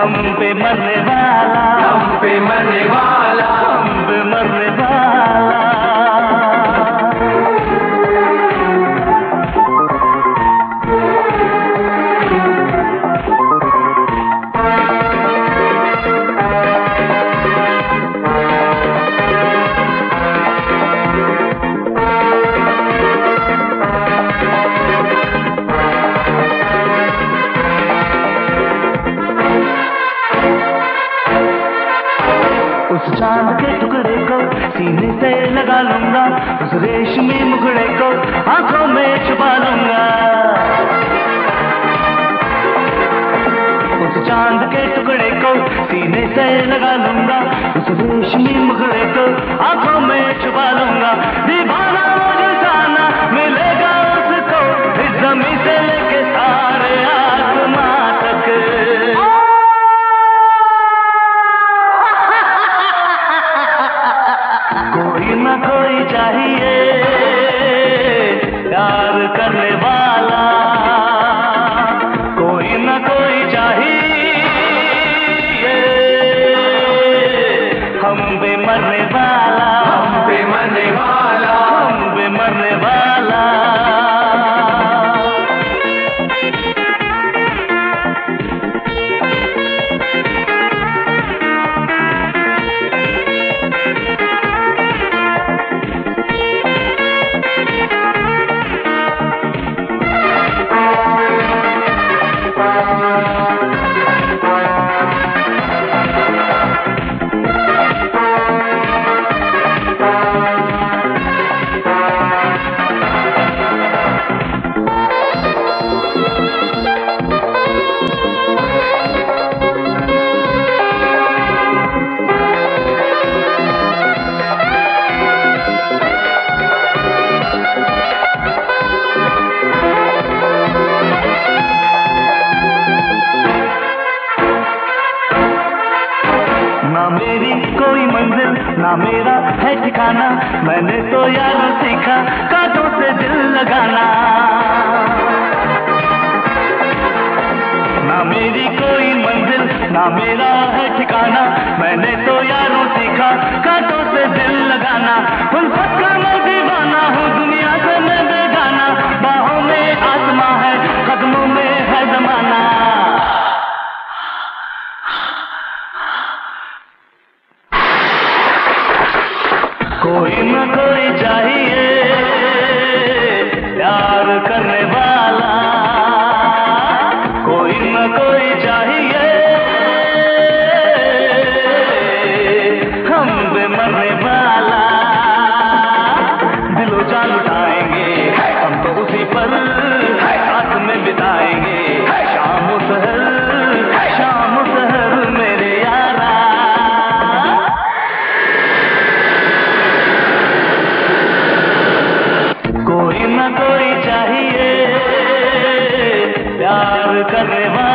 हम पे मरने वाला, हम पे मरने वाला, हम पे मरने वाला। उस चांद के टुकड़े को सीने से लगा लूंगा, उस रेशमी मुखड़े को आंखों में छुपा लूंगा। उस चांद के टुकड़े को सीने से लगा लूंगा, उस रेशमी मुखड़े को आंखों में छुपा लूंगा। दीवाना मुझे जाना मिलेगा उसको, इस जमीन से लेके सारे आसमां तक। कोई ना कोई चाहिए प्यार करने वाला, कोई ना कोई चाहिए हम पे मरने वाला, हम पे मरने वाला, हम पे मरने वाला। ना मेरी कोई मंजिल, ना मेरा है ठिकाना, मैंने तो यारों सीखा कांटों से दिल लगाना। ना मेरी कोई मंजिल, ना मेरा है ठिकाना, मैंने तो यारों सीखा कांटों से दिल लगाना। उल्फत का मैं दीवाना हूँ, दुनिया से मैं बेगाना, बाहों में आसमां है, कदमों में है जमाना। कोई न कोई चाहिए प्यार करने वाला, कोई न कोई चाहिए हम पे मरने वाला। दिलो जान लुटाएंगे हम तो उसी पर, साथ में बिताएंगे शाम सहर, शाम सहर मेरे यारा। कोई न कोई चाहिए प्यार करने वाला।